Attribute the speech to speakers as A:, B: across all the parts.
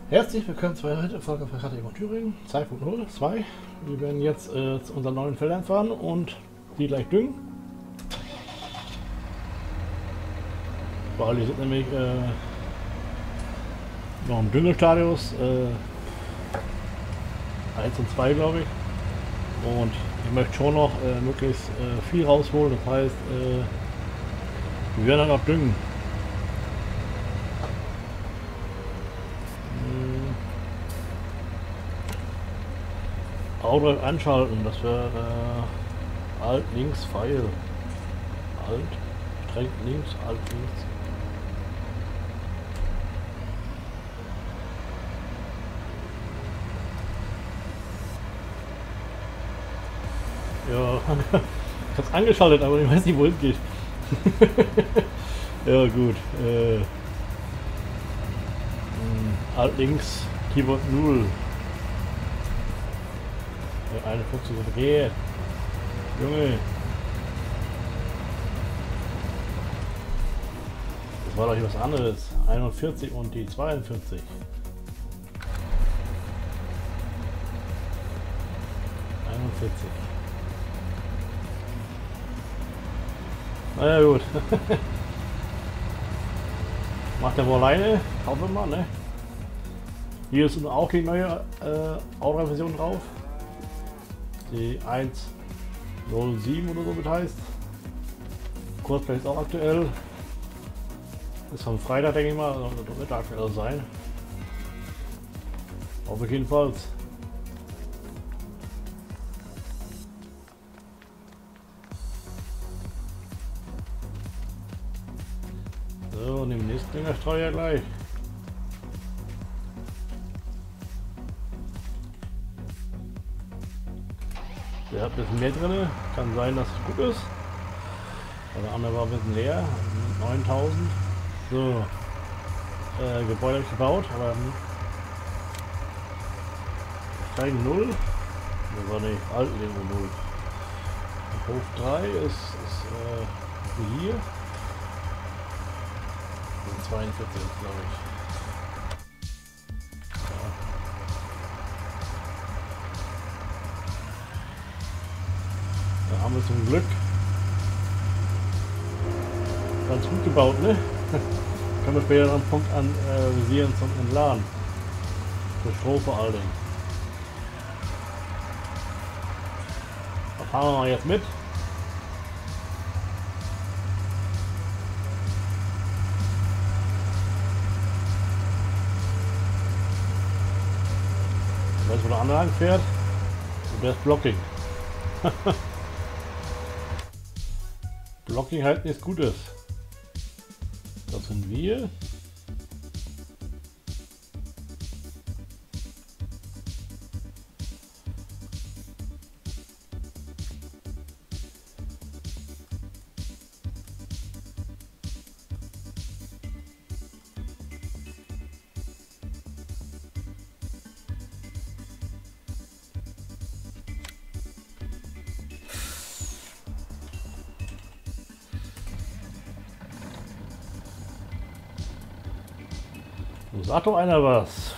A: Herzlich willkommen zu einer weiteren Folge von KTM Thüringen 2.02. Wir werden jetzt zu unseren neuen Feldern fahren und die gleich düngen. Weil die sind nämlich noch im Düngestadius 1 und 2, glaube ich. Und ich möchte schon noch möglichst viel rausholen. Das heißt, wir werden dann auch düngen. Auto anschalten, das wäre Alt links Pfeil. Alt, streng links, Alt links. Ja, ich hab's angeschaltet, aber ich weiß nicht, wo es geht. Ja gut. Alt links, Keyboard 0. 51 Dreh. Junge. Das war doch hier was anderes. 41 und die 42. 41. Naja gut. Macht er wohl alleine. Hoffen wir mal, ne? Hier ist auch die neue Aura-Version drauf. Die 1.07 oder so mit heißt. Kurzplay ist auch aktuell. Ist vom Freitag, denke ich mal, also wird aktuell sein. Hoffe ich jedenfalls. So, und im nächsten Ding Steuer gleich. Der hat ein bisschen mehr drin, kann sein, dass es gut ist. Der andere war ein bisschen leer, 9000. So, Gebäude habe ich gebaut, aber Stein 0. Das war nicht alt irgendwo 0. Hof 3 ist hier. 42 glaube ich. Da haben wir zum Glück ganz gut gebaut, ne? Können wir später noch einen Punkt anvisieren zum Entladen. Für Stroh vor allen Dingen. Da fahren wir mal jetzt mit. Ich weiß, wo der andere lang fährt. Und der ist Blocking. Blocking halt nichts Gutes. Das sind wir. Sagt doch einer was.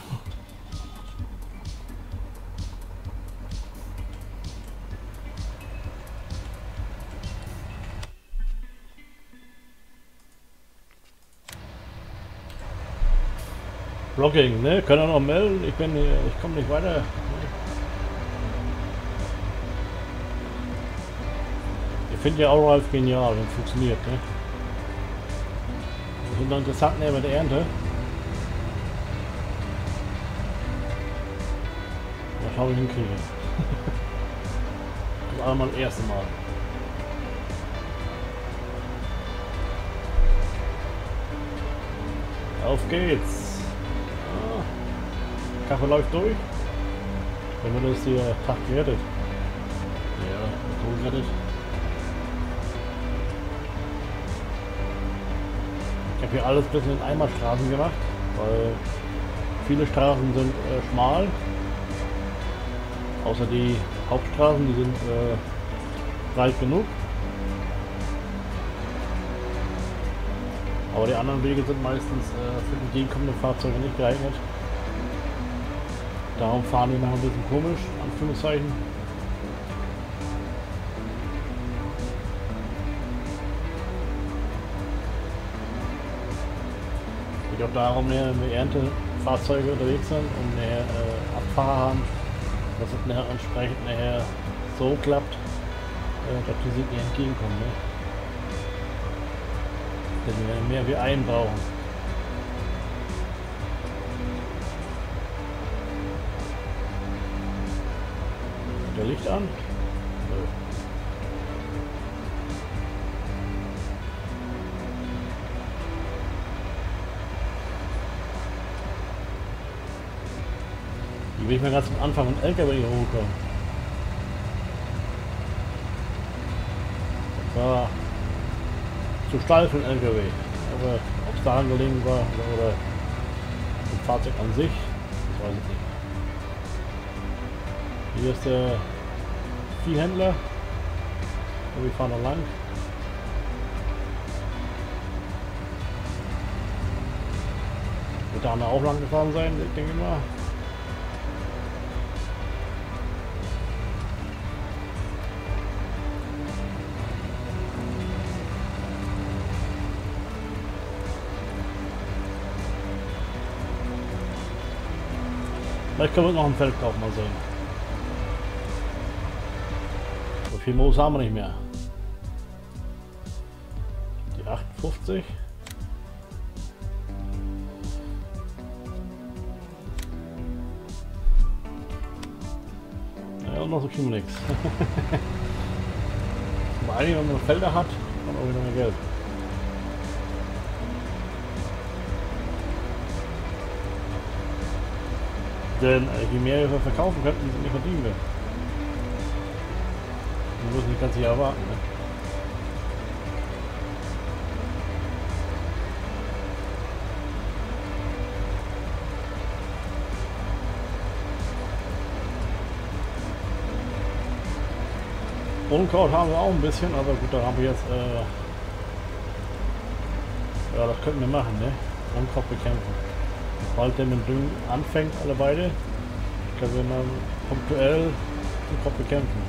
A: Blocking, ne? Können wir noch melden? Ich komme nicht weiter. Ich finde ja auch Ralf genial, wenn es funktioniert, ne? Das sind noch interessant, ne, mit der Ernte. Schau ich hinkriege. Das war mal das erste Mal. Auf geht's. Ah, Kaffee läuft durch. Dann wird es hier Tag gerettet. Ja, so gerettet. Ich habe hier alles ein bisschen in Einbahnstraßen gemacht, weil viele Straßen sind schmal. Außer die Hauptstraßen, die sind breit genug. Aber die anderen Wege sind meistens für entgegenkommende Fahrzeuge nicht geeignet. Darum fahren die noch ein bisschen komisch, Anführungszeichen. Geht auch darum, mehr Erntefahrzeuge unterwegs sind und mehr Abfahrer haben, dass es nachher entsprechend nachher so klappt, dass die sich nicht entgegenkommen. Ne? Denn wir werden mehr wie einen brauchen. Der Licht an? Nö. Wie will ich mal ganz am Anfang einen LKW hier hochkommen? Das war zu steil für einen LKW. Aber ob es daran gelegen war oder das Fahrzeug an sich, das weiß ich nicht. Hier ist der Viehhändler. Und wir fahren noch lang. Wird da auch lang gefahren sein, ich denke mal. Vielleicht können wir noch ein Feld kaufen, mal sehen. So viel Moos haben wir nicht mehr. Die 58. Naja, und noch so kriegen wir nichts. Aber eigentlich, wenn man Felder hat, dann auch wieder mehr Geld. Denn je mehr wir verkaufen könnten, desto mehr verdienen wir. Wir müssen das ganze Jahr warten. Ne? Unkraut haben wir auch ein bisschen, aber gut, da haben wir jetzt ja, das könnten wir machen, ne? Unkraut bekämpfen. Sobald der mit Düngen anfängt, alle beide, können wir dann punktuell Unkraut bekämpfen.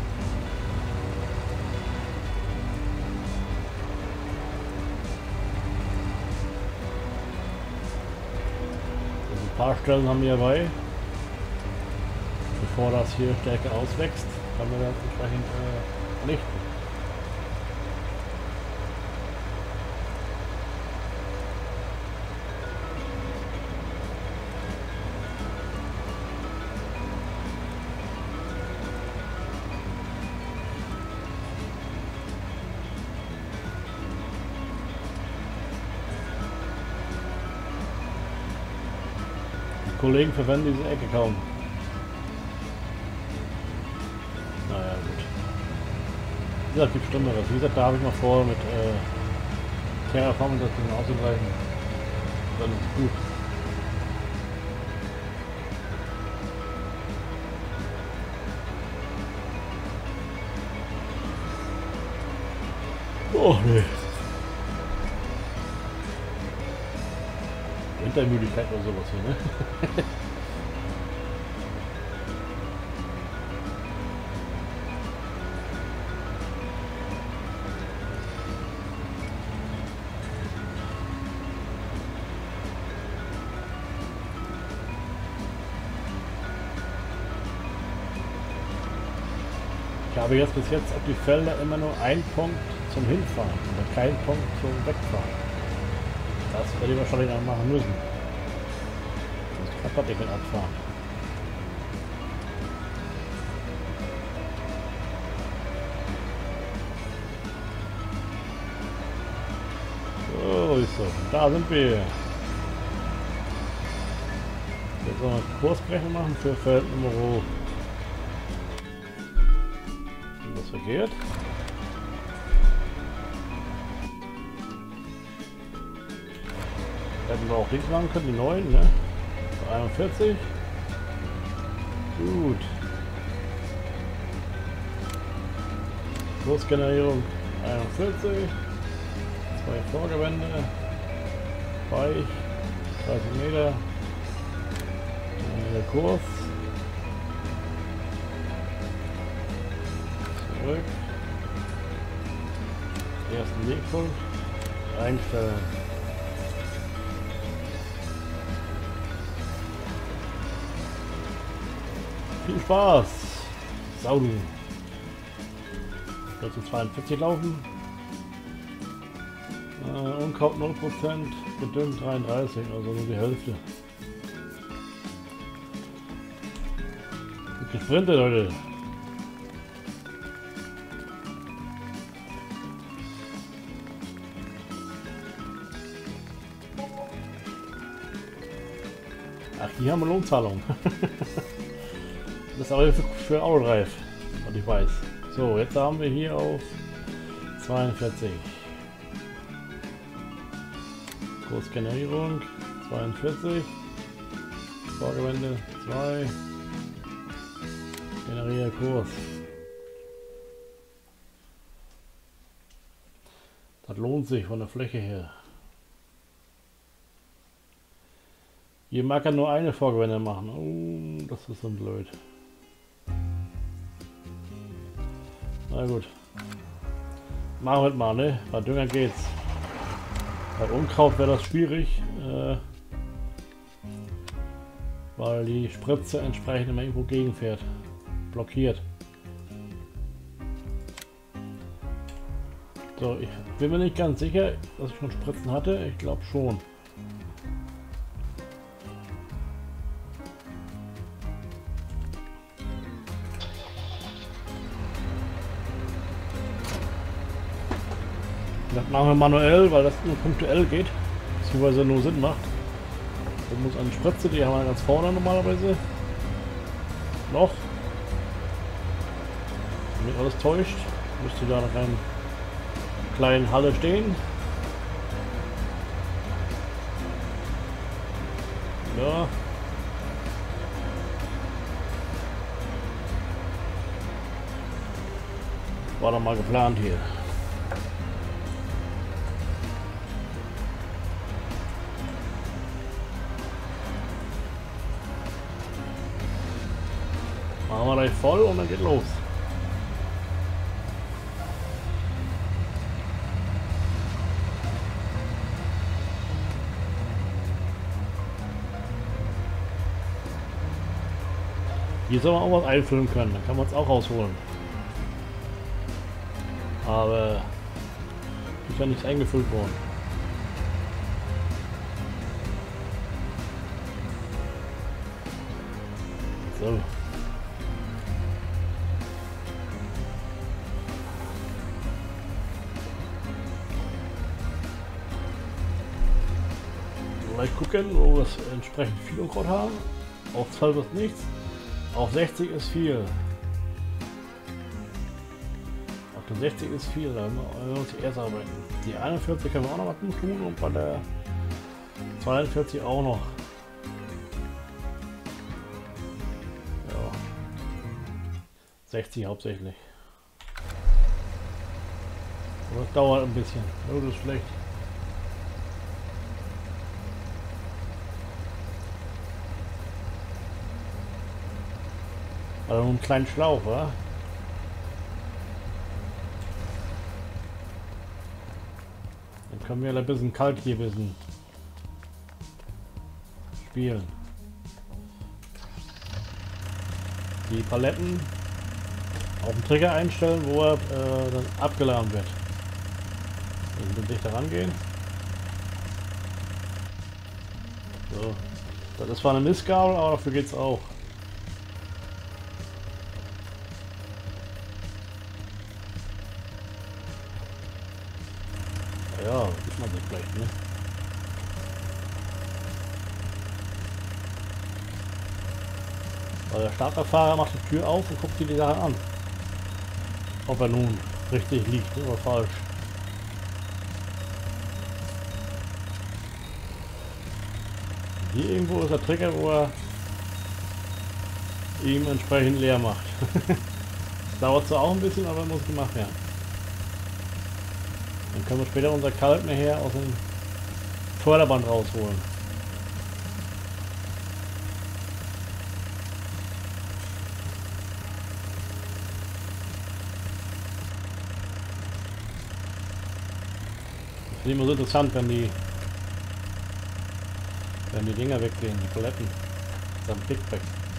A: Also ein paar Stellen haben wir dabei. Bevor das hier stärker auswächst, kann man das entsprechend vernichten. Die Kollegen verwenden diese Ecke kaum. Naja, gut. Wie gesagt, gibt Schlimmeres. Wie gesagt, da habe ich mal vor, mit Terraform das Ding auszugleichen. Dann ist es gut. Oh nee. Wintermüdigkeit oder sowas hier, ne? Ich habe jetzt bis jetzt auf die Felder immer nur einen Punkt zum Hinfahren und keinen Punkt zum Wegfahren. Das werde ich wahrscheinlich noch machen müssen. Sonst Kartoffeln abfahren. So ist so. Da sind wir. Jetzt sollen wir eine Kursberechnung machen für Feld Nummer. Was verkehrt? Hätten wir auch links machen können, die 9, ne? 41. Gut. Kursgenerierung 41. 2 Vorgewände. Weich. 30 Meter. Der Kurs. zurück. Ersten Wegpunkt. Einstellen. Viel Spaß! Saudu! Dazu 42 laufen. Unkraut 0%, gedüngt 33, also nur die Hälfte. Gut gesprintet, Leute. Ach, hier haben wir Lohnzahlung. Das ist aber für Autoreif, was ich weiß. So, jetzt haben wir hier auf 42. Kursgenerierung 42. Vorgewende 2. Generiere Kurs. Das lohnt sich von der Fläche her. Hier mag er nur eine Vorgewende machen. Oh, das ist so blöd. Na gut. Machen wir mal, ne? Bei Dünger geht's. Bei Unkraut wäre das schwierig, weil die Spritze entsprechend immer irgendwo gegenfährt. Blockiert. So, ich bin mir nicht ganz sicher, dass ich schon Spritzen hatte. Ich glaube schon. Das machen wir manuell, weil das nur punktuell geht, beziehungsweise nur Sinn macht. Da muss eine Spritze, die haben wir ganz vorne normalerweise noch. Wenn mich alles täuscht, müsste da noch eine kleine Halle stehen. Ja. War doch mal geplant hier. Machen wir gleich voll und dann geht los. Hier soll man auch was einfüllen können, dann kann man es auch rausholen. Aber ist ja nichts eingefüllt worden. So. Gleich gucken, wo wir das entsprechend viel Unkraut haben. Auf 12 ist nichts. Auf 60 ist viel. Auf der 60 ist viel, da müssen wir uns erst arbeiten. Die 41 können wir auch noch was tun und bei der 42 auch noch. Ja. 60 hauptsächlich. Aber das dauert ein bisschen. Oh, das ist schlecht. Also einen kleinen Schlauch, wa? Dann können wir ein bisschen kalt hier ein bisschen spielen. Die Paletten auf den Trigger einstellen, wo er dann abgeladen wird. Also mit dichter rangehen. So. Das ist zwar eine Mistgabel, aber dafür geht's auch. Ja, sieht man sich vielleicht, ne? Der Starterfahrer macht die Tür auf und guckt sich die Sache an. Ob er nun richtig liegt oder falsch. Hier irgendwo ist der Trigger, wo er ihm entsprechend leer macht. Das dauert zwar auch ein bisschen, aber muss gemacht werden. Dann können wir später unser Kalk nachher aus dem Förderband rausholen. Ist immer so interessant, wenn die Dinger weggehen, die Paletten. Das ist ein Big Bag.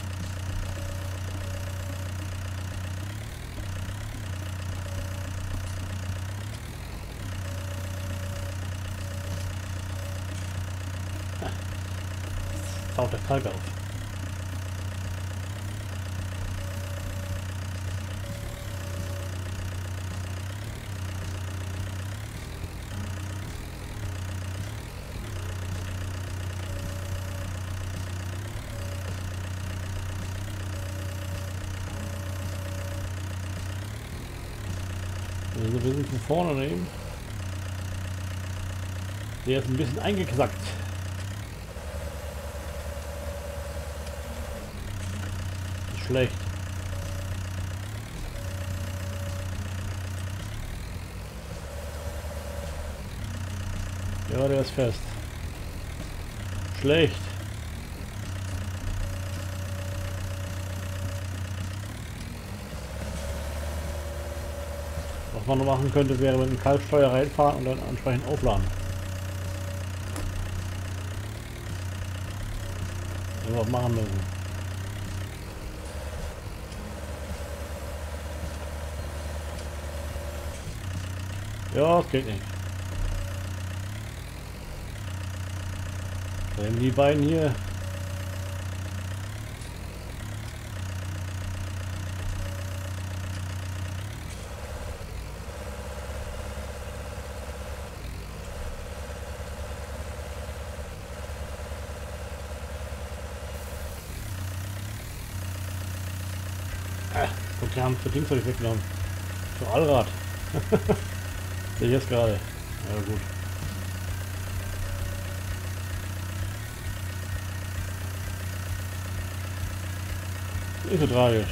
A: Taucht der Kalk auf. Also wir sind von vorne nehmen. Der ist ein bisschen eingeknackt. Ist schlecht. Ja, der ist fest. Schlecht. Was man noch machen könnte, wäre mit dem Kaltsteuer reinfahren und dann entsprechend aufladen. Das wir auch machen müssen. Ja, das geht nicht. Wenn die beiden hier und die haben für Dings völlig weggenommen. Für Allrad. Sehe ich jetzt gerade. Ja gut. Nicht so tragisch.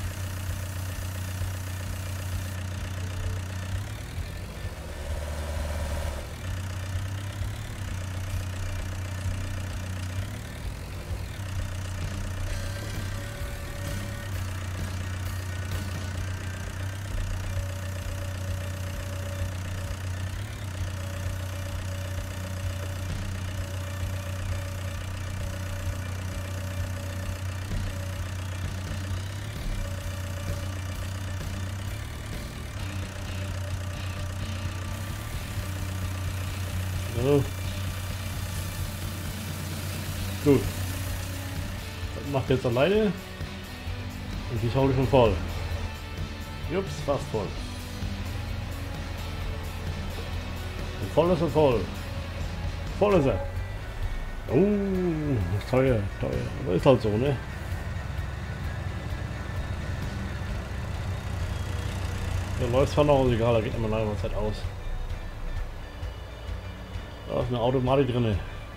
A: So. Gut. Das macht jetzt alleine. Und die Schau schon voll. Jups, fast voll. Und voll ist er voll. Voll ist er. Oh, teuer, teuer. Aber ist halt so, ne? Der läuft zwar noch, egal, da geht immer lange Zeit aus. Da ist eine Automatik drin.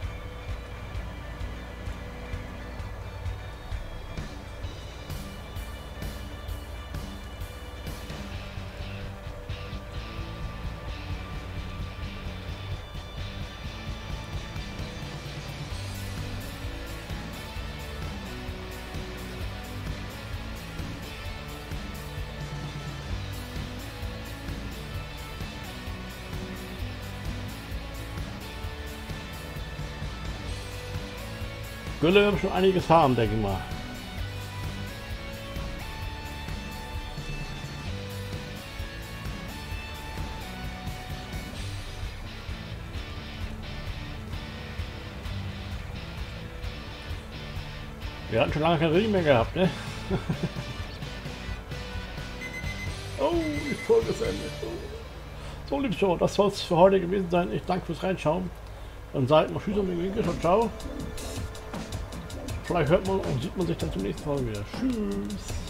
A: Gülle wird schon einiges haben, denke ich mal. Wir hatten schon lange kein Regen mehr gehabt, ne? Oh, die Folge ist Ende. So, liebe Show, das soll es für heute gewesen sein. Ich danke fürs Reinschauen. Dann seid mal Tschüss und Winke und ciao. Vielleicht hört man und sieht man sich dann zum nächsten Mal wieder. Tschüss.